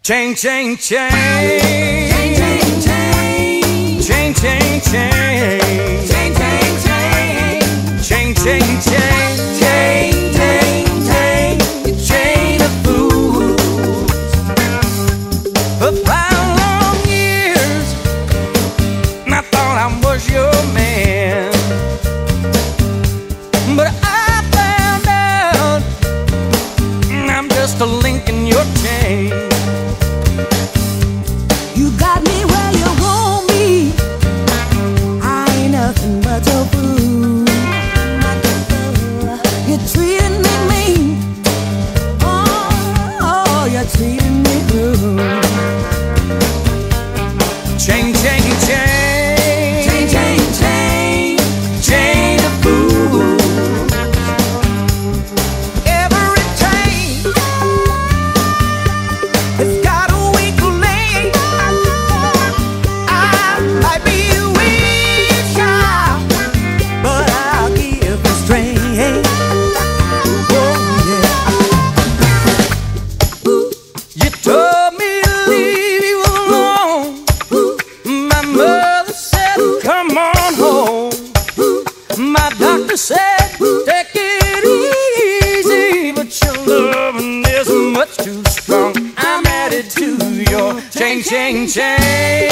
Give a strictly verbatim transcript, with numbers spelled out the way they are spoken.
Chain, chain, chain. Chain, chain, chain. Chain, chain, chain. Chain, chain, chain. Chain, chain, chain. Chain, chain, chain. Your chain of fools. For five long years, I thought I was your man, but I found out I'm just a link in your chain. You got me where you want me. I ain't nothing but your fool. You're treating me mean. Oh, oh, you're treating me cruel. Chain, chain, chain. Chain, chain, chain. Chain of fools. Every chain has got a weak link. I might be weak, child, but I'll give the strength. Oh yeah. You told me to leave you alone. My mother said, come on home. My doctor said, take it easy, but your loving is much too strong. I'm added to your chain, chain, chain.